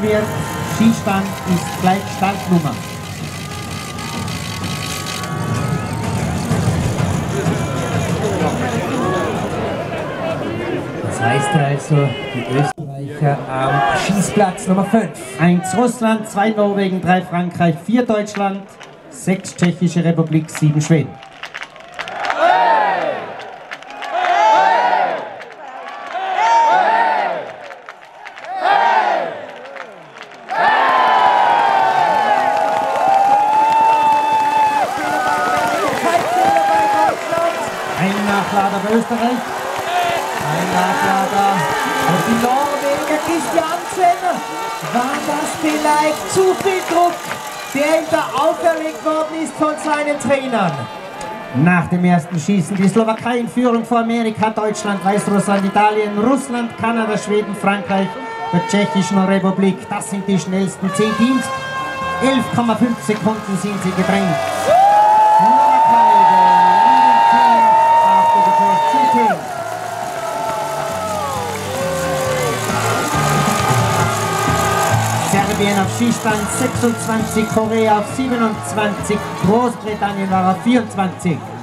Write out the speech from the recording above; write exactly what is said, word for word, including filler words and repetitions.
wird. Schießstand ist gleich Startnummer. Das heißt also, die Österreicher am Schießplatz Nummer fünf. eins Russland, zwei Norwegen, drei Frankreich, vier Deutschland, sechs Tschechische Republik, sieben Schweden. Ein Nachlader bei Österreich. Ein Nachlader. Und die Norweger Christiansen. War das vielleicht zu viel Druck, der ihm da auferlegt worden ist von seinen Trainern? Nach dem ersten Schießen die Slowakei in Führung vor Amerika, Deutschland, Weißrussland, Italien, Russland, Kanada, Schweden, Frankreich, der Tschechischen Republik. Das sind die schnellsten zehn Teams. elf Komma fünf Sekunden sind sie gedrängt. Slowakei, der leading team after the first two teams. Serbien auf Schießstand sechsundzwanzig, Korea auf siebenundzwanzig, Großbritannien war auf vierundzwanzig.